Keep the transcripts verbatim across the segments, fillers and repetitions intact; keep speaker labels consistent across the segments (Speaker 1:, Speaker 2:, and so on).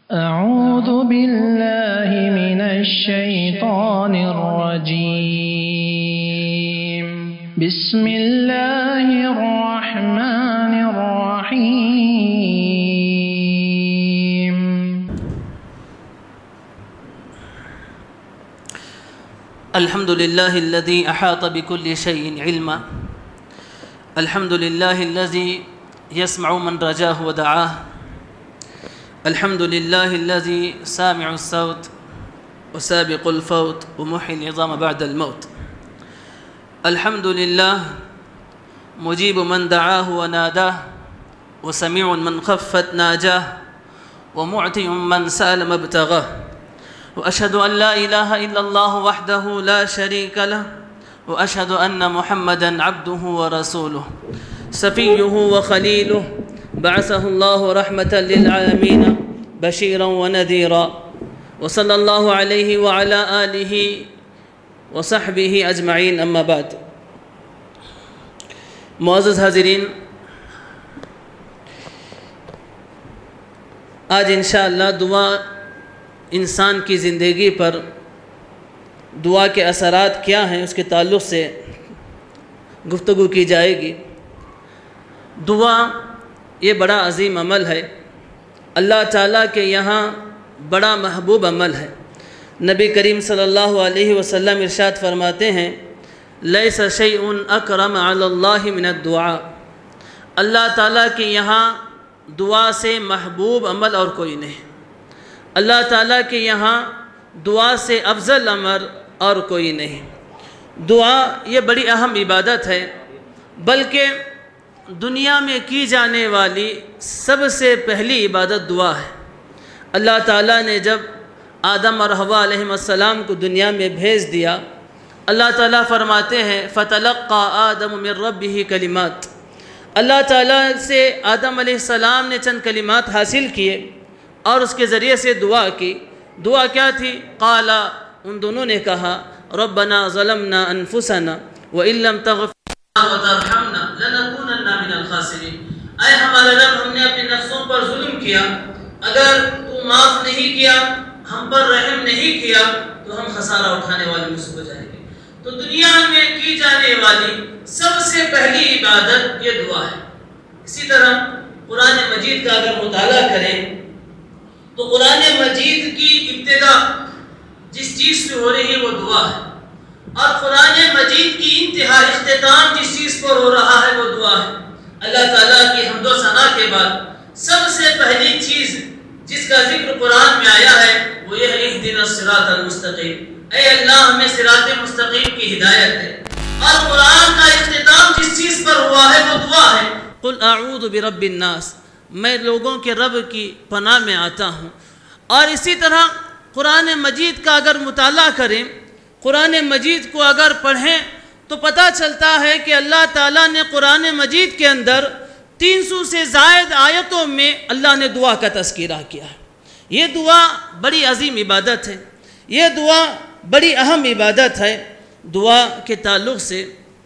Speaker 1: أعوذ بالله من الشيطان الرجيم بسم الله الرحمن الرحيم
Speaker 2: الحمد لله الذي أحاط بكل شيء علما الحمد لله الذي يسمع من رجاه ودعاه الحمد لله الذي سامع الصوت وسابق الفوت ومحيي العظام بعد الموت الحمد لله مجيب من دعاه وناداه وسميع من خفت ناجاه ومعطي من سأل ما ابتغاه وأشهد أن لا إله إلا الله وحده لا شريك له وأشهد أن محمدًا عبده ورسوله صفيه وخليله بعثه الله رحمة للعالمين بشيرا ونذيرا وصلى الله عليه وعلى آله وصحبه أجمعين أما بعد معزز حاضرین، آج انشاءاللہ دعا انسان کی زندگی پر دعا کے اثرات کیا ہیں اس کے تعلق سے گفتگو کی جائے گی۔ دعا یہ بڑا عظیم عمل ہے، اللہ تعالیٰ کے یہاں بڑا محبوب عمل ہے۔ نبی کریم صلی اللہ علیہ وسلم ارشاد فرماتے ہیں لیس شیء اکرم علی اللہ من الدعاء، اللہ تعالیٰ کے یہاں دعا سے محبوب عمل اور کوئی نہیں، اللہ تعالیٰ کے یہاں دعا سے افضل عمل اور کوئی نہیں۔ دعا یہ بڑی اہم عبادت ہے، بلکہ دنیا میں کی جانے والی سب سے پہلی عبادت دعا ہے۔ اللہ تعالیٰ نے جب آدم اور حوا علیہ السلام کو دنیا میں بھیج دیا، اللہ تعالیٰ فرماتے ہیں فَتَلَقَّى آدَمُ مِن رَبِّهِ كَلِمَاتٍ، اللہ تعالیٰ سے آدم علیہ السلام نے چند کلمات حاصل کیے اور اس کے ذریعے سے دعا کی۔ دعا کیا تھی؟ قَالَ، ان دونوں نے کہا رَبَّنَا ظَلَمْنَا أَنفُسَنَا وَإِن لَّمْ تَغْفِرْ وَتَرْحَمْنَا لَنَكُونَنَّ مِنَ الْخَاسِرِينَ، اے ہمارے رب، ہم نے اپنے نفسوں پر ظلم کیا، اگر تو معاف نہیں کیا، ہم پر رحم نہیں کیا تو ہم خسارہ اٹھانے والے میں سے ہو جائیں گے۔ تو دنیا میں کی جانے والی سب سے پہلی عبادت یہ دعا ہے۔ اسی طرح قرآن مجید کا اگر مطالعہ کریں تو قرآن مجید کی ابتدا جس چیز سے ہو رہی ہے وہ دعا ہے، اور قرآن مجید کی انتہا اختتام جس چیز پر ہو رہا ہے وہ دعا ہے۔ اللہ تعالیٰ کی حمد و ثنا کے بعد سب سے پہلی چیز جس کا ذکر قرآن میں آیا ہے وہ یہ ہے اہدنا الصراط المستقیم، اے اللہ ہمیں صراط مستقیم کی ہدایت ہے۔ اور قرآن کا اختتام جس چیز پر ہوا ہے وہ دعا ہے، قل اعوذ برب الناس، میں لوگوں کے رب کی پناہ میں آتا ہوں۔ اور اسی طرح قرآن مجید کا اگر مطالعہ کریں، قرآن مجید کو اگر پڑھیں تو پتہ چلتا ہے کہ اللہ تعالیٰ نے قرآن مجید کے اندر تین سو سے زائد آیتوں میں اللہ نے دعا کا تذکرہ کیا ہے۔ یہ دعا بڑی عظیم عبادت ہے، یہ دعا بڑی اہم عبادت ہے۔ دعا کے تعلق سے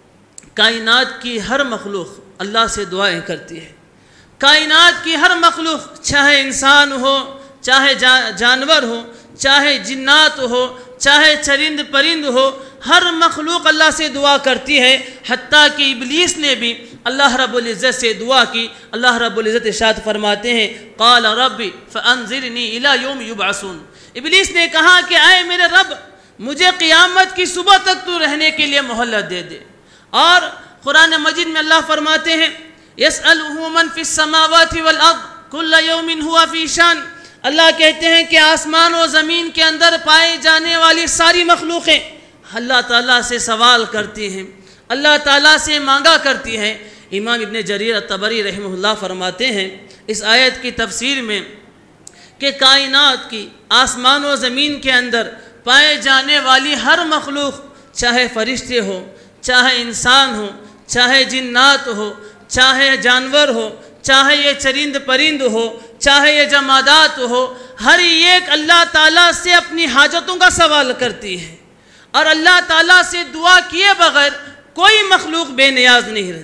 Speaker 2: کائنات کی ہر مخلوق اللہ سے دعائیں کرتی ہے۔ کائنات کی ہر مخلوق، چاہے انسان ہو، چاہے جانور ہو، چاہے جنات ہو، چاہے چرند پرند ہو، ہر مخلوق اللہ سے دعا کرتی ہے۔ حتیٰ کہ ابلیس نے بھی اللہ رب العزت سے دعا کی۔ اللہ رب العزت ارشاد فرماتے ہیں قال رب فانظرنی الی یوم یبعثون، ابلیس نے کہا کہ اے میرے رب، مجھے قیامت کی صبح تک تو رہنے کے لیے مہلت دے دے۔ اور قرآن مجید میں اللہ فرماتے ہیں یسألہ من فی السماوات والارض کل یوم ہوا فی شان، اللہ کہتے ہیں کہ آسمان و زمین کے اندر پائے جانے والی ساری مخلوقیں اللہ تعالیٰ سے سوال کرتی ہیں، اللہ تعالیٰ سے مانگا کرتی ہیں۔ امام ابن جریر الطبری رحمہ اللہ فرماتے ہیں اس آیت کی تفسیر میں کہ کائنات کی آسمان و زمین کے اندر پائے جانے والی ہر مخلوق، چاہے فرشتے ہو، چاہے انسان ہو، چاہے جنات ہو، چاہے جانور ہو، چاہے یہ چرند پرند ہو، چاہے یہ جمادات ہو، ہر ایک اللہ تعالیٰ سے اپنی حاجتوں کا سوال کرتی ہے، اور اللہ تعالیٰ سے دعا کیے بغیر کوئی مخلوق بے نیاز نہیں رہتی۔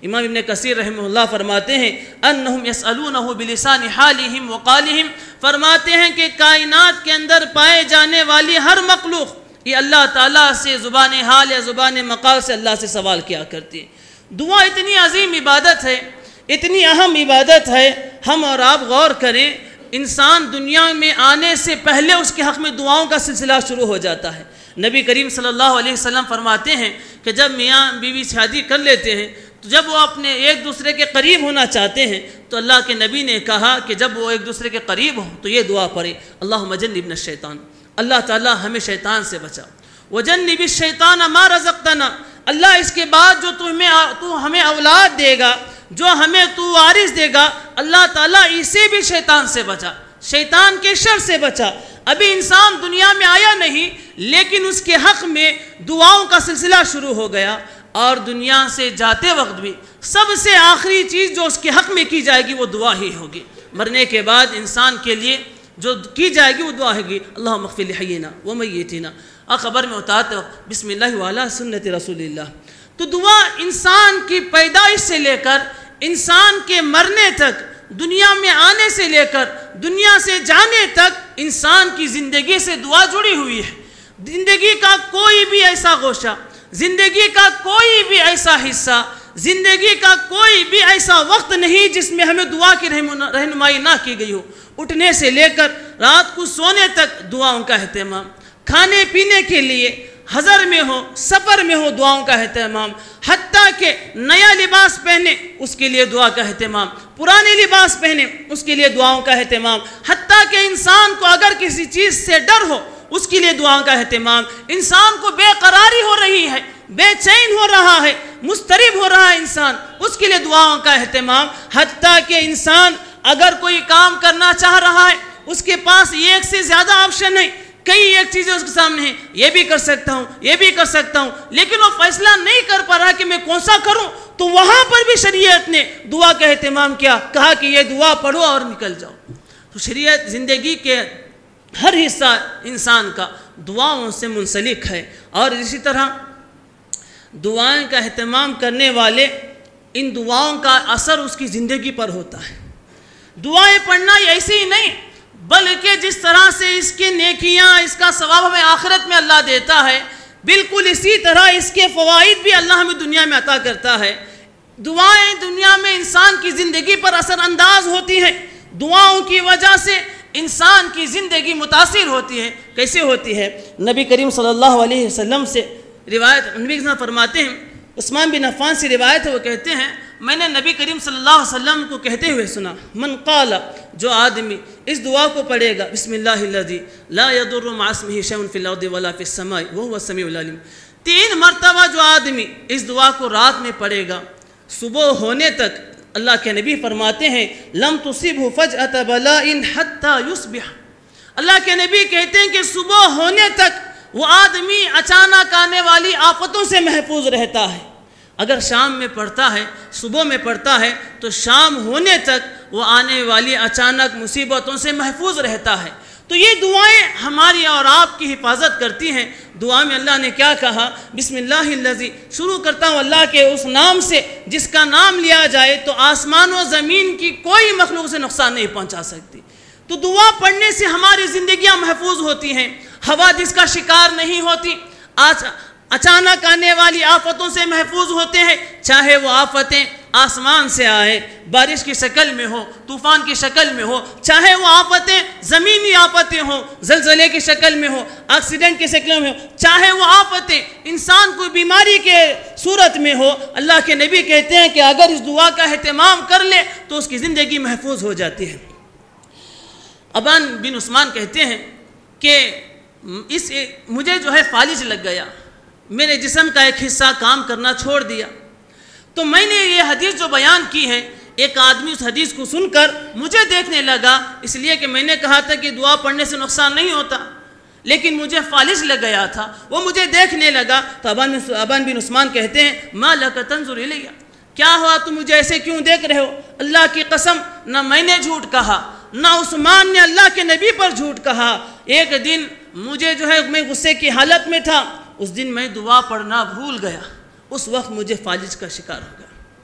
Speaker 2: امام ابن کثیر رحمہ اللہ فرماتے ہیں انہم یسألونہ بلسان حالہم وقالہم، فرماتے ہیں کہ کائنات کے اندر پائے جانے والی ہر مخلوق یہ اللہ تعالیٰ سے زبان حال یا زبان مقال سے اللہ سے سوال کیا کرتی ہے۔ دعا اتنی عظیم عبادت ہے، اتنی اہم عبادت ہے، ہم اور آپ غور کریں، انسان دنیا میں آنے سے پہلے اس کے حق میں دعاؤں کا سلسلہ شروع ہو جاتا ہے۔ نبی کریم صلی اللہ علیہ وسلم فرماتے ہیں کہ جب میاں بیوی شادی کر لیتے ہیں تو جب وہ اپنے ایک دوسرے کے قریب ہونا چاہتے ہیں تو اللہ کے نبی نے کہا کہ جب وہ ایک دوسرے کے قریب ہوں تو یہ دعا پڑھے، اللہم جنبنا الشیطان، اللہ تعالیٰ ہمیں شیطان سے بچا، وجنب الشیطان ما رزقتنا، اللہ اس کے بعد جو تمہیں تو ہمیں اولاد دے گا، جو ہمیں تو وارث دے گا، اللہ تعالیٰ اسے بھی شیطان سے بچا، شیطان کے شر سے بچا۔ ابھی انسان دنیا میں آیا نہیں لیکن اس کے حق میں دعاؤں کا سلسلہ شروع ہو گیا، اور دنیا سے جاتے وقت بھی سب سے آخری چیز جو اس کے حق میں کی جائے گی وہ دعا ہی ہوگی۔ مرنے کے بعد انسان کے لیے جو کی جائے گی وہ دعا ہوگی، اللہم اغفر لحینا ومیتنا، اور قبر میں اتارتے وقت بسم اللہ وعلی سنت رسول اللہ۔ تو دعا انسان کی پیدائش سے لے کر انسان کے مرنے تک، دنیا میں آنے سے لے کر دنیا سے جانے تک انسان کی زندگی سے دعا جڑی ہوئی ہے۔ زندگی کا کوئی بھی ایسا گوشہ، زندگی کا کوئی بھی ایسا حصہ، زندگی کا کوئی بھی ایسا وقت نہیں جس میں ہمیں دعا کی رہنمائی نہ کی گئی ہو۔ اٹھنے سے لے کر رات کو سونے تک دعاؤں کا اہتمام، کھانے پینے کے لیے حضر میں ہو سفر میں ہو دعاؤں کا اہتمام، حتیٰ کہ نیا لباس پہنے اس کے لیے دعا کا اہتمام، پرانے لباس پہنے اس کے لیے دعاؤں کا اہتمام، حتیٰ کہ انسان کو اگر کسی چیز سے ڈر ہو اس کے لیے دعاؤں کا اہتمام، انسان کو بے قراری ہو رہی ہے، بے چین ہو رہا ہے، مضطرب ہو رہا ہے انسان، اس کے لیے دعاؤں کا اہتمام، حتیٰ کہ انسان اگر کوئی کام کرنا چاہ رہا ہے اس کے پاس ایک سے زیادہ آپشن ہے، کئی ایک چیزیں اس کے سامنے ہیں، یہ بھی کر سکتا ہوں یہ بھی کر سکتا ہوں، لیکن وہ فیصلہ نہیں کر پا رہا کہ میں کون سا کروں، تو وہاں پر بھی شریعت نے دعا کا اہتمام کیا، کہا کہ یہ دعا پڑھو اور نکل جاؤ۔ تو شریعت زندگی کے ہر حصہ انسان کا دعاؤں سے منسلک ہے، اور اسی طرح دعائیں کا اہتمام کرنے والے ان دعاؤں کا اثر اس کی زندگی پر ہوتا ہے۔ دعائیں پڑھنا ایسے ہی نہیں بلکہ جس طرح سے اس کے نیکیاں، اس کا ثواب ہمیں آخرت میں اللہ دیتا ہے، بالکل اسی طرح اس کے فوائد بھی اللہ ہمیں دنیا میں عطا کرتا ہے۔ دعائیں دنیا میں انسان کی زندگی پر اثر انداز ہوتی ہیں، دعاؤں کی وجہ سے انسان کی زندگی متاثر ہوتی ہے۔ کیسے ہوتی ہے؟ نبی کریم صلی اللہ علیہ وسلم سے روایت، نبی صلی اللہ فرماتے ہیں، عثمان بن عفان سے روایت ہے، وہ کہتے ہیں میں نے نبی کریم صلی اللہ علیہ وسلم کو کہتے ہوئے سنا، من قال، جو آدمی اس دعا کو پڑھے گا، بسم اللہ الذی لا یضر مع اسمہ شیء فی الارض ولا فی السماء وہو السمیع العلیم، تین مرتبہ جو آدمی اس دعا کو رات میں پڑھے گا، صبح ہونے تک اللہ کے نبی فرماتے ہیں لم تصبہ فجأۃ بلاء حتی یصبح، اللہ کے نبی کہتے ہیں کہ صبح ہونے تک وہ آدمی اچانک آنے والی آفتوں سے محفوظ رہتا ہے۔ اگر شام میں پڑھتا ہے، صبح میں پڑھتا ہے، تو شام ہونے تک وہ آنے والی اچانک مصیبتوں سے محفوظ رہتا ہے۔ تو یہ دعائیں ہماری اور آپ کی حفاظت کرتی ہیں۔ دعا میں اللہ نے کیا کہا؟ بسم اللہ الذی، شروع کرتا ہوں اللہ کے اس نام سے جس کا نام لیا جائے تو آسمان و زمین کی کوئی مخلوق سے نقصان نہیں پہنچا سکتی۔ تو دعا پڑھنے سے ہماری زندگیاں محفوظ ہوتی ہیں، حوادث کا شکار نہیں ہوتی، آج اچانک آنے والی آفتوں سے محفوظ ہوتے ہیں، چاہے وہ آفتیں آسمان سے آئے، بارش کی شکل میں ہو، طوفان کی شکل میں ہو، چاہے وہ آفتیں زمینی آفتیں ہوں، زلزلے کی شکل میں ہو، ایکسیڈنٹ کی شکل میں ہو، چاہے وہ آفتیں انسان کو بیماری کے صورت میں ہو، اللہ کے نبی کہتے ہیں کہ اگر اس دعا کا اہتمام کر لے تو اس کی زندگی محفوظ ہو جاتی ہے۔ ابان بن عثمان کہتے ہیں کہ اس مجھے جو ہے فالج لگ گیا، میرے جسم کا ایک حصہ کام کرنا چھوڑ دیا، تو میں نے یہ حدیث جو بیان کی ہے، ایک آدمی اس حدیث کو سن کر مجھے دیکھنے لگا، اس لیے کہ میں نے کہا تھا کہ دعا پڑھنے سے نقصان نہیں ہوتا، لیکن مجھے فالج لگ گیا تھا، وہ مجھے دیکھنے لگا۔ تو ابان بن عثمان کہتے ہیں ما لک تنظر الی، کیا ہوا تم مجھے ایسے کیوں دیکھ رہے ہو؟ اللہ کی قسم نہ میں نے جھوٹ کہا نہ عثمان نے اللہ کے نبی پر جھوٹ کہا۔ ایک دن مجھے جو ہے میں غصے کی حالت میں تھا، اس دن میں دعا پڑھنا بھول گیا، اس وقت مجھے فالج کا شکار ہو گیا۔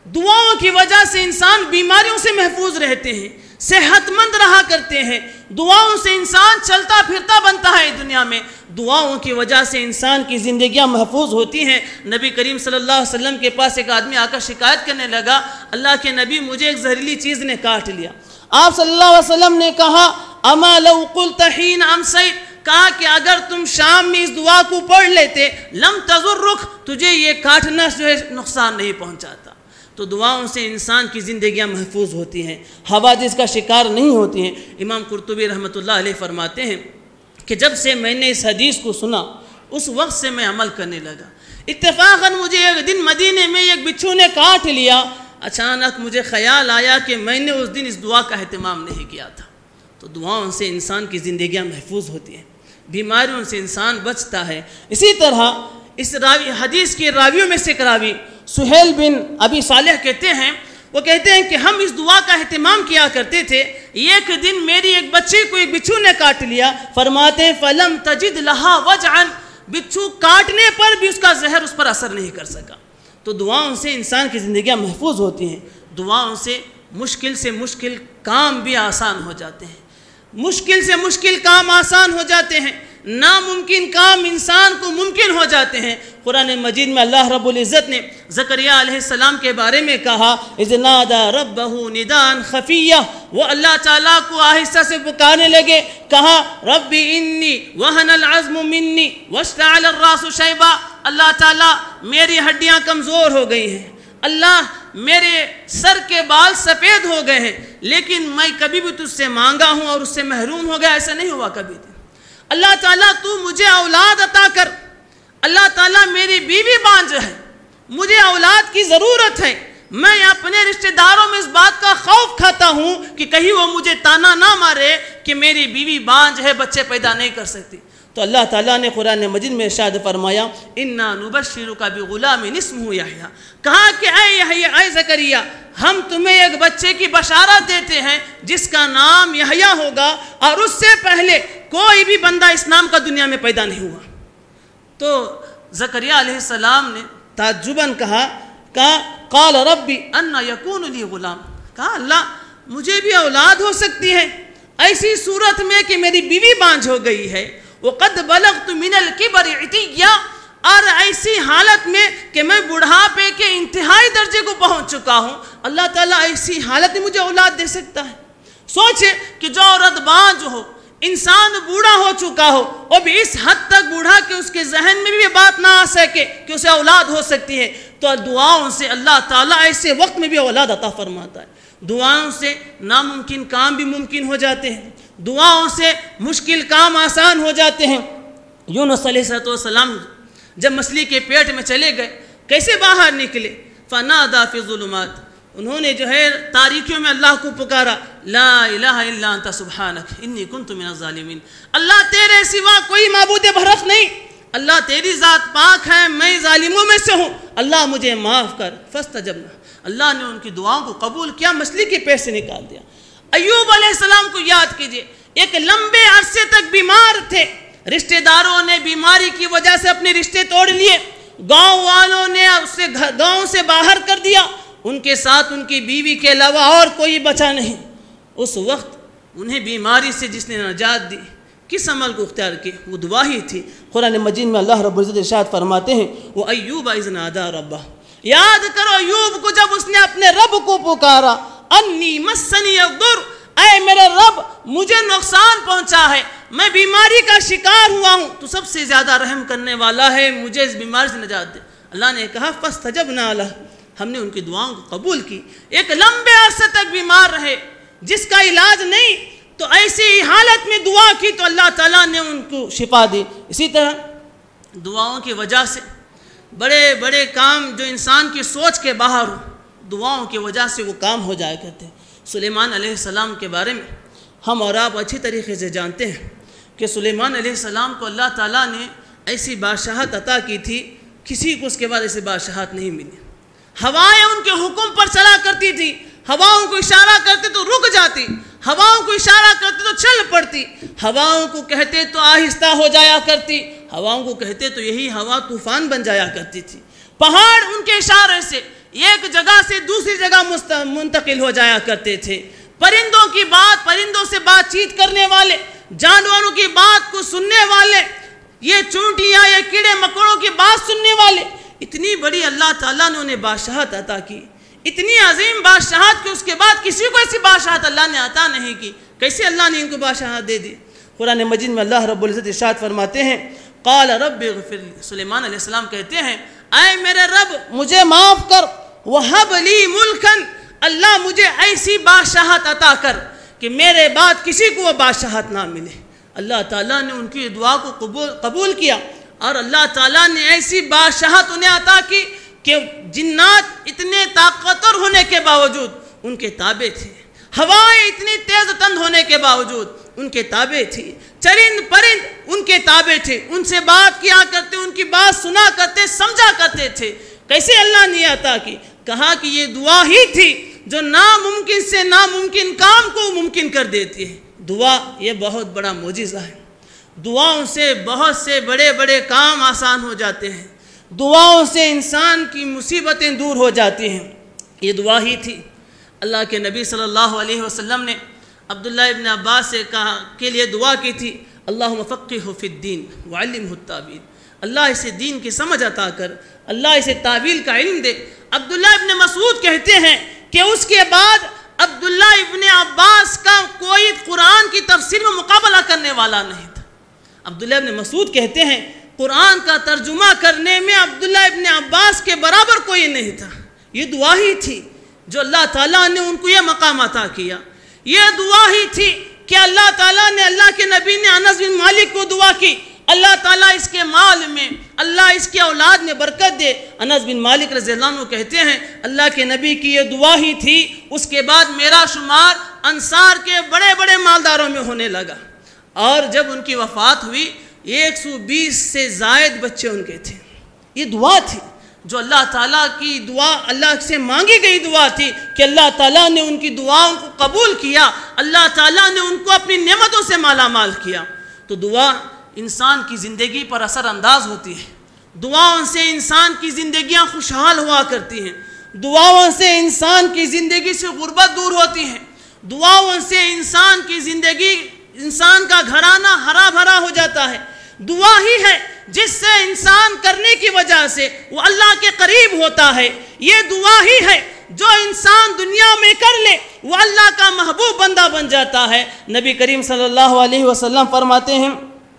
Speaker 2: دعاؤں کی وجہ سے انسان بیماریوں سے محفوظ رہتے ہیں، صحت مند رہا کرتے ہیں، دعاؤں سے انسان چلتا پھرتا بنتا ہے دنیا میں، دعاؤں کی وجہ سے انسان کی زندگیاں محفوظ ہوتی ہیں۔ نبی کریم صلی اللہ علیہ وسلم کے پاس ایک آدمی آ کر شکایت کرنے لگا، اللہ کے نبی مجھے ایک زہریلی چیز نے کاٹ لیا۔ آپ صلی اللہ علیہ وسلم نے کہا اما لو قلت حین امسیت، کہا کہ اگر تم شام میں اس دعا کو پڑھ لیتے لم تضرک، تجھے یہ کاٹنا جو ہے نقصان نہیں پہنچاتا۔ تو دعاؤں سے انسان کی زندگیاں محفوظ ہوتی ہیں، حوادث کا شکار نہیں ہوتی ہیں۔ امام قرطبی رحمۃ اللہ علیہ فرماتے ہیں کہ جب سے میں نے اس حدیث کو سنا اس وقت سے میں عمل کرنے لگا۔ اتفاقاً مجھے ایک دن مدینے میں ایک بچھو نے کاٹ لیا، اچانک مجھے خیال آیا کہ میں نے اس دن اس دعا کا اہتمام نہیں کیا تھا۔ تو دعاؤں سے انسان کی زندگیاں محفوظ ہوتی ہیں، بیماریوں سے انسان بچتا ہے۔ اسی طرح اس راوی حدیث کے راویوں میں سے ایک راوی سہیل بن ابی صالح کہتے ہیں، وہ کہتے ہیں کہ ہم اس دعا کا اہتمام کیا کرتے تھے، ایک دن میری ایک بچے کو ایک بچھو نے کاٹ لیا، فرماتے ہیں فلم تجد لہا وجعا، بچھو کاٹنے پر بھی اس کا زہر اس پر اثر نہیں کر سکا۔ تو دعاؤں سے انسان کی زندگیاں محفوظ ہوتی ہیں، دعاؤں سے مشکل سے مشکل کام بھی آسان ہو جاتے ہیں، مشکل سے مشکل کام آسان ہو جاتے ہیں، ناممکن کام انسان کو ممکن ہو جاتے ہیں۔ قرآن مجید میں اللہ رب العزت نے زکریہ علیہ السلام کے بارے میں کہا اذ نادى ربه نداء خفیہ، وہ اللہ تعالیٰ کو آہستہ سے پکارنے لگے، کہا رب انی وہن العظم منی واشتعل الراس شیبا، اللہ تعالیٰ میری ہڈیاں کمزور ہو گئی ہیں، اللہ میرے سر کے بال سفید ہو گئے ہیں، لیکن میں کبھی بھی تجھ سے مانگا ہوں اور اس سے محروم ہو گیا، ایسا نہیں ہوا کبھی بھی۔ اللہ تعالیٰ تو مجھے اولاد عطا کر، اللہ تعالیٰ میری بیوی بانجھ ہے، مجھے اولاد کی ضرورت ہے، میں اپنے رشتہ داروں میں اس بات کا خوف کھاتا ہوں کہ کہیں وہ مجھے تانا نہ مارے کہ میری بیوی بانجھ ہے، بچے پیدا نہیں کر سکتی۔ تو اللہ تعالیٰ نے قرآن مجید میں ارشاد فرمایا اِنَّا نُبَشِّرُكَ بِغُلَامٍ اسْمُهُ یحییٰ، کہا کہ اے یحییٰ، اے زکریا، ہم تمہیں ایک بچے کی بشارت دیتے ہیں جس کا نام یحییٰ ہوگا، اور اس سے پہلے کوئی بھی بندہ اس نام کا دنیا میں پیدا نہیں ہوا۔ تو زکریہ علیہ السلام نے تعجباً کہا کہا قال ربی انا یکون لی غلام، کہا اللہ مجھے بھی اولاد ہو سکتی ہے ایسی صورت میں کہ میری بیوی بانجھ ہو گئی ہے، وقد بلغت من الکبر عتیہ، اور ایسی حالت میں کہ میں بڑھاپے کے انتہائی درجے کو پہنچ چکا ہوں، اللہ تعالیٰ ایسی حالت میں مجھے اولاد دے سکتا ہے۔ سوچے کہ جو عورت بانجھ ہو، انسان بوڑھا ہو چکا ہو، اور بھی اس حد تک بوڑھا کہ اس کے ذہن میں بھی یہ بات نہ آ سکے کہ اسے اولاد ہو سکتی ہے، تو دعاؤں سے اللہ تعالیٰ ایسے وقت میں بھی اولاد عطا فرماتا ہے۔ دعاؤں سے ناممکن کام بھی ممکن ہو جاتے ہیں، دعاؤں سے مشکل کام آسان ہو جاتے ہیں۔ یونس علیہ السلام جب مچھلی کے پیٹ میں چلے گئے، کیسے باہر نکلے؟ فنادى فی الظلمات، انہوں نے جو ہے تاریکیوں میں اللہ کو پکارا، لا الہ الا انت سبحانک انی کنت من الظالمین، اللہ تیرے سوا کوئی معبود برحق نہیں، اللہ تیری ذات پاک ہے، میں ظالموں میں سے ہوں، اللہ مجھے معاف کر۔ فاستجبنا، اللہ نے ان کی دعاؤں کو قبول کیا، مچھلی کے پیٹ سے نکال دیا۔ ایوب علیہ السلام کو یاد کیجئے، ایک لمبے عرصے تک بیمار تھے، رشتہ داروں نے بیماری کی وجہ سے اپنے رشتے توڑ لیے، گاؤں والوں نے اسے گاؤں سے باہر کر دیا، ان کے ساتھ ان کی بیوی کے علاوہ اور کوئی بچا نہیں۔ اس وقت انہیں بیماری سے جس نے نجات دی، کس عمل کو اختیار کی؟ وہ دعا ہی تھی۔ قرآن مجید میں اللہ رب العزت ارشاد فرماتے ہیں وہ ایوب اذ نادى ربہ، یاد کرو ایوب کو جب اس نے اپنے رب کو پکارا، انی مسنی الضر، اے میرے رب مجھے نقصان پہنچا ہے، میں بیماری کا شکار ہوا ہوں، تو سب سے زیادہ رحم کرنے والا ہے، مجھے اس بیماری سے نجات دے۔ اللہ نے کہا فاستجبنا لہ، ہم نے ان کی دعاؤں کو قبول کی۔ ایک لمبے عرصے تک بیمار رہے جس کا علاج نہیں، تو ایسی حالت میں دعا کی تو اللہ تعالیٰ نے ان کو شفا دی۔ اسی طرح دعاؤں کی وجہ سے بڑے بڑے کام جو انسان کی سوچ کے باہر ہو، دعاؤں کی وجہ سے وہ کام ہو جایا کرتے ہیں۔ سلیمان علیہ السلام کے بارے میں ہم اور آپ اچھی طریقے سے جانتے ہیں کہ سلیمان علیہ السلام کو اللہ تعالیٰ نے ایسی بادشاہت عطا کی تھی، کسی کو اس کے بعد ایسی بادشاہت نہیں ملی۔ ہوائیں ان کے حکم پر چلا کرتی تھی، ہواؤں کو اشارہ کرتے تو رک جاتی، ہواؤں کو اشارہ کرتے تو چل پڑتی، ہواؤں کو کہتے تو آہستہ ہو جایا کرتی، ہواؤں کو کہتے تو یہی ہوا طوفان بن جایا کرتی تھی۔ پہاڑ ان کے اشارے سے ایک جگہ سے دوسری جگہ منتقل ہو جایا کرتے تھے۔ پرندوں کی بات، پرندوں سے بات چیت کرنے والے، جانوروں کی بات کو سننے والے، یہ چونٹیاں، یہ کیڑے مکوڑوں کی بات سننے والے، اتنی بڑی اللہ تعالیٰ نے انہیں بادشاہت عطا کی، اتنی عظیم بادشاہت کہ اس کے بعد کسی کو ایسی بادشاہت اللہ نے عطا نہیں کی۔ کیسے اللہ نے ان کو بادشاہت دے دی؟ قرآن مجید میں اللہ رب العزت ارشاد فرماتے ہیں، قال رب اغفر لی، سلیمان علیہ السلام کہتے ہیں اے میرے رب مجھے معاف کر، وہب لی ملکن، اللہ مجھے ایسی بادشاہت عطا کر کہ میرے بعد کسی کو وہ بادشاہت نہ ملے۔ اللہ تعالیٰ نے ان کی دعا کو قبول قبول کیا اور اللہ تعالیٰ نے ایسی بادشاہت انہیں عطا کی کہ جنات اتنے طاقتور ہونے کے باوجود ان کے تابع تھے، ہوائیں اتنی تیز تند ہونے کے باوجود ان کے تابع تھی، چرند پرند ان کے تابع تھے، ان سے بات کیا کرتے، ان کی بات سنا کرتے، سمجھا کرتے تھے۔ کیسے اللہ نے عطا کی؟ کہا کہ یہ دعا ہی تھی جو ناممکن سے ناممکن کام کو ممکن کر دیتی ہے۔ دعا یہ بہت بڑا معجزہ ہے، دعاؤں سے بہت سے بڑے بڑے کام آسان ہو جاتے ہیں، دعاؤں سے انسان کی مصیبتیں دور ہو جاتی ہیں۔ یہ دعا ہی تھی۔ اللہ کے نبی صلی اللہ علیہ وسلم نے عبداللہ ابن عباس سے کہا کے لیے دعا کی تھی، اللہم فقہہ فی الدین وعلمہ التاویل، اللہ اسے دین کی سمجھ عطا کر، اللہ اسے تاویل کا علم دے۔ عبداللہ ابن مسعود کہتے ہیں کہ اس کے بعد عبداللہ ابن عباس کا کوئی قرآن کی تفسیر میں مقابلہ کرنے والا نہیں تھا۔ عبداللہ ابن مسعود کہتے ہیں قرآن کا ترجمہ کرنے میں عبداللہ ابن عباس کے برابر کوئی نہیں تھا۔ یہ دعا ہی تھی جو اللہ تعالیٰ نے ان کو یہ مقام عطا کیا۔ یہ دعا ہی تھی کہ اللہ تعالیٰ نے، اللہ کے نبی نے انس بن مالک کو دعا کی، اللہ تعالیٰ اس کے مال میں، اللہ اس کے اولاد میں برکت دے۔ انس بن مالک رضی اللہ عنہ کہتے ہیں اللہ کے نبی کی یہ دعا ہی تھی، اس کے بعد میرا شمار انصار کے بڑے بڑے مالداروں میں ہونے لگا، اور جب ان کی وفات ہوئی ایک سو بیس سے زائد بچے ان کے تھے۔ یہ دعا تھی جو اللہ تعالیٰ کی دعا، اللہ سے مانگی گئی دعا تھی کہ اللہ تعالیٰ نے ان کی دعاؤں کو قبول کیا، اللہ تعالیٰ نے ان کو اپنی نعمتوں سے مالا مال کیا۔ تو دعا انسان کی زندگی پر اثر انداز ہوتی ہے، دعاؤں سے انسان کی زندگیاں خوشحال ہوا کرتی ہیں، دعاؤں سے انسان کی زندگی سے غربت دور ہوتی ہے، دعاؤں سے انسان کی زندگی، انسان کا گھرانہ ہرا بھرا ہو جاتا ہے۔ دعا ہی ہے جس سے انسان کرنے کی وجہ سے وہ اللہ کے قریب ہوتا ہے۔ یہ دعا ہی ہے جو انسان دنیا میں کر لے وہ اللہ کا محبوب بندہ بن جاتا ہے۔ نبی کریم صلی اللہ علیہ وسلم فرماتے ہیں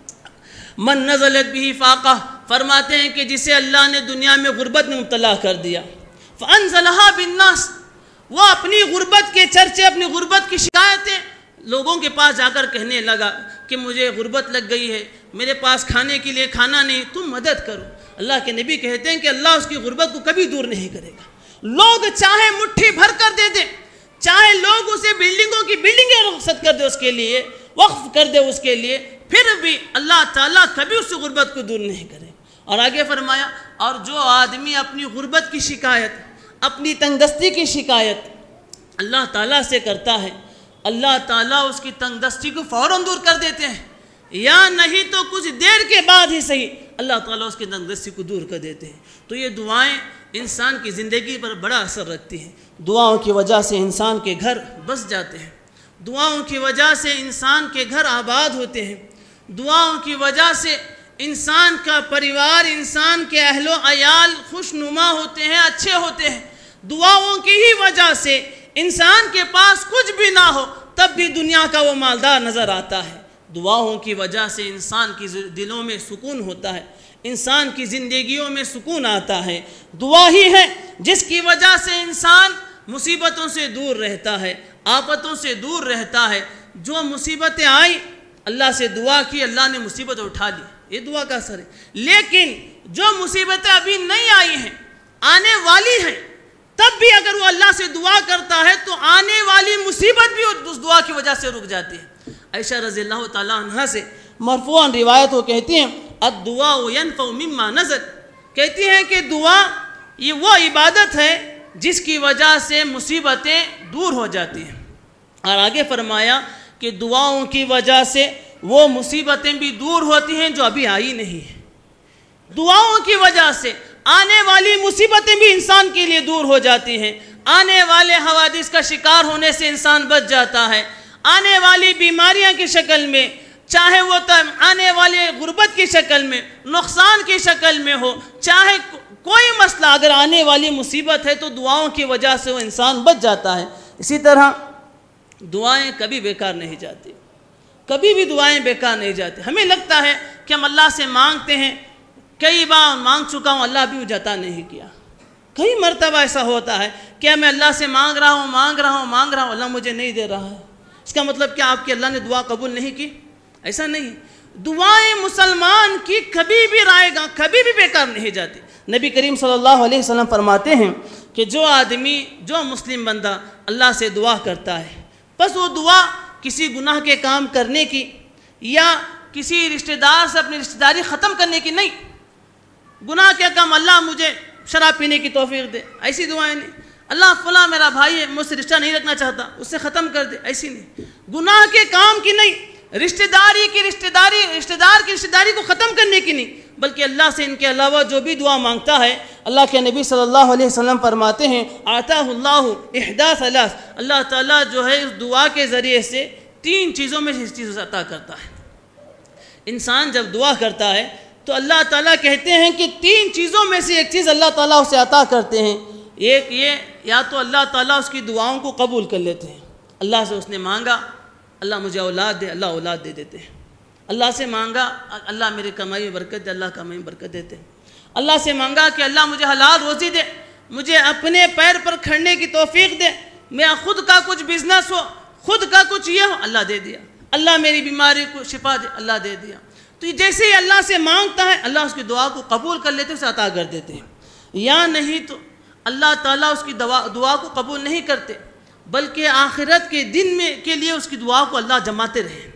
Speaker 2: من نزلت بھی فاقہ، فرماتے ہیں کہ جسے اللہ نے دنیا میں غربت میں مبتلا کر دیا، فانزلها بالناس، وہ اپنی غربت کے چرچے، اپنی غربت کی شکایتیں لوگوں کے پاس جا کر کہنے لگا کہ مجھے غربت لگ گئی ہے، میرے پاس کھانے کے لیے کھانا نہیں، تم مدد کرو۔ اللہ کے نبی کہتے ہیں کہ اللہ اس کی غربت کو کبھی دور نہیں کرے گا۔ لوگ چاہے مٹھی بھر کر دے دیں، چاہے لوگ اسے بلڈنگوں کی بلڈنگیں رخصت کر دے، اس کے لیے وقف کر دے اس کے لیے، پھر بھی اللہ تعالیٰ کبھی اس غربت کو دور نہیں کرے۔ اور آگے فرمایا اور جو آدمی اپنی غربت کی شکایت، اپنی تنگ دستی کی شکایت اللہ تعالیٰ سے کرتا ہے، اللہ تعالیٰ اس کی تنگ دستی کو فوراً دور کر دیتے ہیں، یا نہیں تو کچھ دیر کے بعد ہی صحیح اللہ تعالیٰ اس کی تنگ دستی کو دور کر دیتے ہیں۔ تو یہ دعائیں انسان کی زندگی پر بڑا اثر رکھتی ہیں۔ دعاؤں کی وجہ سے انسان کے گھر بس جاتے ہیں، دعاؤں کی وجہ سے انسان کے گھر آباد ہوتے ہیں، دعاؤں کی وجہ سے انسان کا پریوار، انسان کے اہل و عیال خوش نما ہوتے ہیں، اچھے ہوتے ہیں۔ دعاؤں کی ہی وجہ سے انسان کے پاس کچھ بھی نہ ہو تب بھی دنیا کا وہ مالدار نظر آتا ہے۔ دعاؤں کی وجہ سے انسان کی دلوں میں سکون ہوتا ہے، انسان کی زندگیوں میں سکون آتا ہے۔ دعا ہی ہے جس کی وجہ سے انسان مصیبتوں سے دور رہتا ہے، آفتوں سے دور رہتا ہے۔ جو مصیبتیں آئیں اللہ سے دعا کی، اللہ نے مصیبت اٹھا لی، یہ دعا کا اثر ہے۔ لیکن جو مصیبتیں ابھی نہیں آئی ہیں، آنے والی ہیں، تب بھی اگر وہ اللہ سے دعا کرتا ہے تو آنے والی مصیبت بھی اس دعا کی وجہ سے رک جاتی ہے۔ عائشہ رضی اللہ تعالیٰ عنہ سے مرفوعاً روایت ہو کہتی ہیں الدعاء ينفع مما نزل، کہتی ہیں کہ دعا یہ وہ عبادت ہے جس کی وجہ سے مصیبتیں دور ہو جاتی ہیں۔ اور آگے فرمایا کہ دعاؤں کی وجہ سے وہ مصیبتیں بھی دور ہوتی ہیں جو ابھی آئی نہیں ہیں۔ دعاؤں کی وجہ سے آنے والی مصیبتیں بھی انسان کے لیے دور ہو جاتی ہیں، آنے والے حوادث کا شکار ہونے سے انسان بچ جاتا ہے، آنے والی بیماریاں کی شکل میں، چاہے وہ آنے والے غربت کی شکل میں، نقصان کی شکل میں ہو، چاہے کوئی مسئلہ اگر آنے والی مصیبت ہے تو دعاؤں کی وجہ سے وہ انسان بچ جاتا ہے۔ اسی طرح دعائیں کبھی بیکار نہیں جاتی، کبھی بھی دعائیں بیکار نہیں جاتی۔ ہمیں لگتا ہے کہ ہم اللہ سے مانگتے ہیں، کئی بار مانگ چکا ہوں اللہ بھی اجاتا نہیں کیا، کئی مرتبہ ایسا ہوتا ہے کہ میں اللہ سے مانگ رہا ہوں مانگ رہا ہوں مانگ رہا ہوں اللہ مجھے نہیں دے رہا ہے، اس کا مطلب کیا آپ کی اللہ نے دعا قبول نہیں کی؟ ایسا نہیں، دعائیں مسلمان کی کبھی بھی رائے گا کبھی بھی بیکار نہیں جاتی۔ نبی کریم صلی اللہ علیہ وسلم فرماتے ہیں کہ جو آدمی جو مسلم بندہ اللہ سے دعا کرتا ہے، بس وہ دعا کسی گناہ کے کام کرنے کی یا کسی رشتہ دار سے اپنی رشتہ داری ختم کرنے کی نہیں، گناہ کے کام اللہ مجھے شراب پینے کی توفیق دے، ایسی دعائیں نہیں، اللہ فلاں میرا بھائی ہے مجھ سے رشتہ نہیں رکھنا چاہتا اس سے ختم کر دے، ایسی نہیں، گناہ کے کام کی نہیں، رشتہ داری کی رشتہ داری رشتہ دار کی رشتہ داری کو ختم کرنے کی نہیں، بلکہ اللہ سے ان کے علاوہ جو بھی دعا مانگتا ہے، اللہ کے نبی صلی اللہ علیہ وسلم فرماتے ہیں آتاہ اللہ احدی ثلاث، اللہ تعالیٰ جو ہے اس دعا کے ذریعے سے تین چیزوں میں سے اس چیز عطا کرتا ہے۔ انسان جب دعا کرتا ہے تو اللہ تعالیٰ کہتے ہیں کہ تین چیزوں میں سے ایک چیز اللہ تعالیٰ اسے عطا کرتے ہیں، ایک یہ یا تو اللہ تعالیٰ اس کی دعاؤں کو قبول کر لیتے ہیں، اللہ سے اس نے مانگا اللہ مجھے اولاد دے، اللہ اولاد دے دیتے ہیں، اللہ سے مانگا اللہ میرے کمائی میں برکت دے، اللہ کمائی میں برکت دیتے ہیں، اللہ سے مانگا کہ اللہ مجھے حلال روزی دے، مجھے اپنے پیر پر کھڑنے کی توفیق دے، میرا خود کا کچھ بزنس ہو، خود کا کچھ یہ ہو، اللہ دے دیا، اللہ میری بیماری کو شفا دے، اللہ دے دیا۔ تو جیسے ہی اللہ سے مانگتا ہے اللہ اس کی دعا کو قبول کر لیتے، اسے عطا کر دیتے ہیں، یا نہیں تو اللہ تعالیٰ اس کی دعا کو قبول نہیں کرتے بلکہ آخرت کے دن میں کے لیے اس کی دعا کو اللہ جماتے رہے،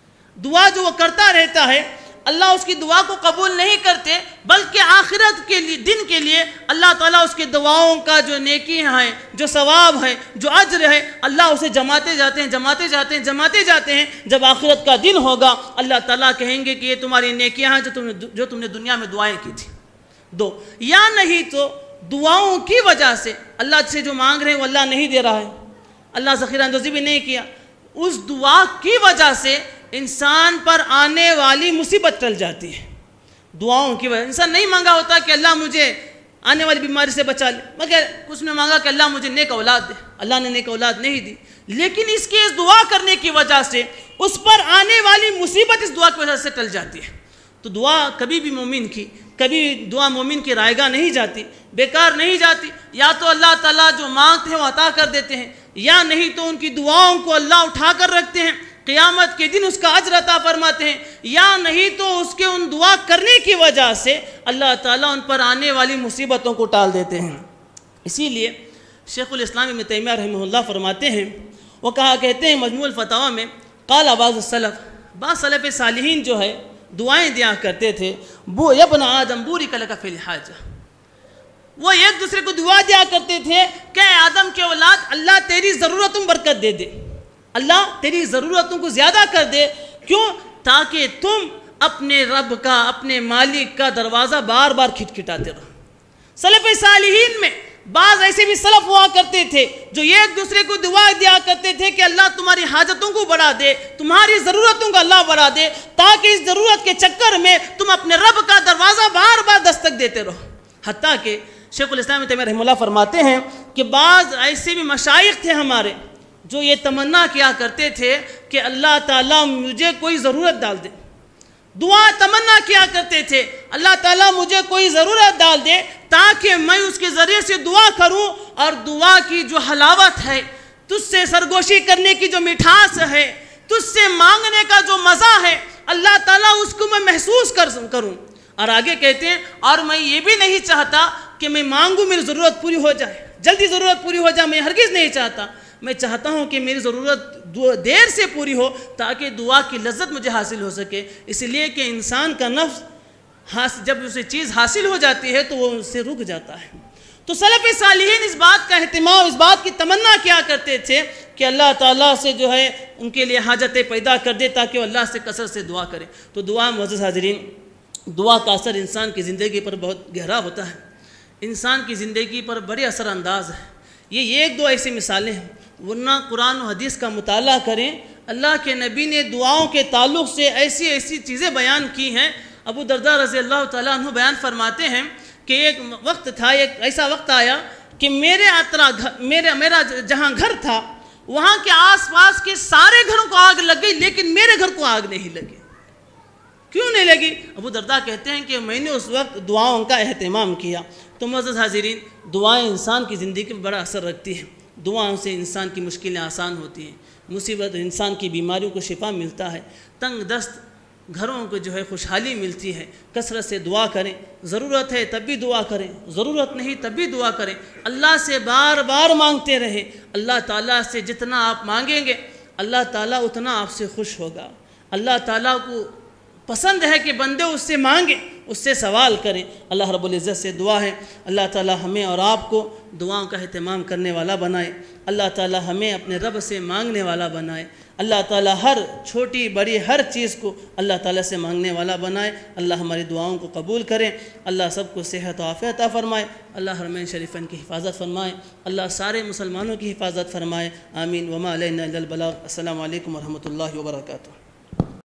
Speaker 2: دعا جو وہ کرتا رہتا ہے اللہ اس کی دعا کو قبول نہیں کرتے بلکہ آخرت کے لیے دن کے لیے اللہ تعالیٰ اس کے دعاؤں کا جو نیکی ہیں، جو ثواب ہے، جو اجر ہے، اللہ اسے جماتے جاتے ہیں جماتے جاتے ہیں جماتے جاتے ہیں۔ جب آخرت کا دن ہوگا اللہ تعالیٰ کہیں گے کہ یہ تمہاری نیکیاں ہیں جو تم نے جو تم نے دنیا میں دعائیں کی تھی، دو، یا نہیں تو دعاؤں کی وجہ سے اللہ سے جو مانگ رہے ہیں وہ اللہ نہیں دے رہا ہے، اللہ ذخیرہ اندوزی بھی نہیں کیا، اس دعا کی وجہ سے انسان پر آنے والی مصیبت ٹل جاتی ہے، دعاؤں کی وجہ۔ انسان نہیں مانگا ہوتا کہ اللہ مجھے آنے والی بیماری سے بچا لے، مگر اس نے مانگا کہ اللہ مجھے نیک اولاد دے، اللہ نے نیک اولاد نہیں دی، لیکن اس کی اس دعا کرنے کی وجہ سے اس پر آنے والی مصیبت اس دعا کی وجہ سے ٹل جاتی ہے۔ تو دعا کبھی بھی مومن کی کبھی دعا مومن کی رائے گاہ نہیں جاتی، بیکار نہیں جاتی، یا تو اللہ تعالیٰ جو مانگتے ہیں وہ عطا کر دیتے ہیں، یا نہیں تو ان کی دعاؤں کو اللہ اٹھا کر رکھتے ہیں، قیامت کے دن اس کا اجر عطا فرماتے ہیں، یا نہیں تو اس کے ان دعا کرنے کی وجہ سے اللہ تعالیٰ ان پر آنے والی مصیبتوں کو ٹال دیتے ہیں۔ اسی لیے شیخ الاسلام ابن تیمیہ رحمہ اللہ فرماتے ہیں، وہ کہا کہتے ہیں مجموع الفتاوی میں، قال بعض السلف، بعض سلف صالحین جو ہے دعائیں دیا کرتے تھے، بو یبن آدم بورک لک فی الحاجہ، وہ ایک دوسرے کو دعا دیا کرتے تھے کہ اے آدم کے اولاد اللہ تیری ضرورتوں برکت دے دے، اللہ تیری ضرورتوں کو زیادہ کر دے، کیوں؟ تاکہ تم اپنے رب کا اپنے مالک کا دروازہ بار بار کھٹکھٹاتے رہو۔ سلف صالحین میں بعض ایسے بھی سلف ہوا کرتے تھے جو ایک دوسرے کو دعا دیا کرتے تھے کہ اللہ تمہاری حاجتوں کو بڑھا دے، تمہاری ضرورتوں کو اللہ بڑھا دے، تاکہ اس ضرورت کے چکر میں تم اپنے رب کا دروازہ بار بار دستک دیتے رہو۔ حتیٰ کہ شیخ الاسلام ابن تیمیہ رحمہ اللہ فرماتے ہیں کہ بعض ایسے بھی مشائخ تھے ہمارے جو یہ تمنا کیا کرتے تھے کہ اللہ تعالیٰ مجھے کوئی ضرورت ڈال دے، دعا تمنا کیا کرتے تھے اللہ تعالیٰ مجھے کوئی ضرورت ڈال دے تاکہ میں اس کے ذریعے سے دعا کروں، اور دعا کی جو حلاوت ہے، تجھ سے سرگوشی کرنے کی جو مٹھاس ہے، تجھ سے مانگنے کا جو مزہ ہے، اللہ تعالیٰ اس کو میں محسوس کروں۔ اور آگے کہتے ہیں اور میں یہ بھی نہیں چاہتا کہ میں مانگوں میری ضرورت پوری ہو جائے، جلدی ضرورت پوری ہو جائے، میں ہرگز نہیں چاہتا، میں چاہتا ہوں کہ میری ضرورت دیر سے پوری ہو تاکہ دعا کی لذت مجھے حاصل ہو سکے۔ اس لیے کہ انسان کا نفس جب اسے چیز حاصل ہو جاتی ہے تو وہ اس سے رک جاتا ہے۔ تو سلف صالحین اس بات کا اہتمام، اس بات کی تمنا کیا کرتے تھے کہ اللہ تعالیٰ سے جو ہے ان کے لیے حاجتیں پیدا کر دے تاکہ وہ اللہ سے کثرت سے دعا کرے۔ تو دعا معزز حاضرین، دعا کا اثر انسان کی زندگی پر بہت گہرا ہوتا ہے۔ انسان کی زندگی پر بڑے اثر انداز ہے۔ یہ ایک دو ایسی مثالیں ہیں، ورنہ قرآن و حدیث کا مطالعہ کریں، اللہ کے نبی نے دعاؤں کے تعلق سے ایسی ایسی چیزیں بیان کی ہیں۔ ابو درداء رضی اللہ تعالیٰ عنہ بیان فرماتے ہیں کہ ایک وقت تھا، ایک ایسا وقت آیا کہ میرے اطراف میرا میرا جہاں گھر تھا وہاں کے آس پاس کے سارے گھروں کو آگ لگ گئی، لیکن میرے گھر کو آگ نہیں لگی۔ کیوں نہیں لگی؟ ابو درداء کہتے ہیں کہ میں نے اس وقت دعاؤں کا اہتمام کیا۔ تو معزز حاضرین، دعائیں انسان کی زندگی پر بڑا اثر رکھتی ہیں۔ دعاؤں سے انسان کی مشکلیں آسان ہوتی ہیں، مصیبت انسان کی بیماریوں کو شفا ملتا ہے، تنگ دست گھروں کو جو ہے خوشحالی ملتی ہے۔ کثرت سے دعا کریں، ضرورت ہے تب بھی دعا کریں، ضرورت نہیں تب بھی دعا کریں، اللہ سے بار بار مانگتے رہیں۔ اللہ تعالیٰ سے جتنا آپ مانگیں گے اللہ تعالیٰ اتنا آپ سے خوش ہوگا۔ اللہ تعالیٰ کو پسند ہے کہ بندے اس سے مانگیں، اس سے سوال کریں۔ اللہ رب العزت سے دعا ہے اللہ تعالیٰ ہمیں اور آپ کو دعاؤں کا اہتمام کرنے والا بنائے، اللہ تعالیٰ ہمیں اپنے رب سے مانگنے والا بنائے، اللہ تعالیٰ ہر چھوٹی بڑی ہر چیز کو اللہ تعالیٰ سے مانگنے والا بنائے۔ اللہ ہماری دعاؤں کو قبول کریں، اللہ سب کو صحت و عافیت عطا فرمائے، اللہ حرمین شریفین کی حفاظت فرمائے، اللہ سارے مسلمانوں کی حفاظت فرمائے، آمین۔ وما علینا الا البلاغ۔ السلام علیکم ورحمۃ اللہ وبرکاتہ۔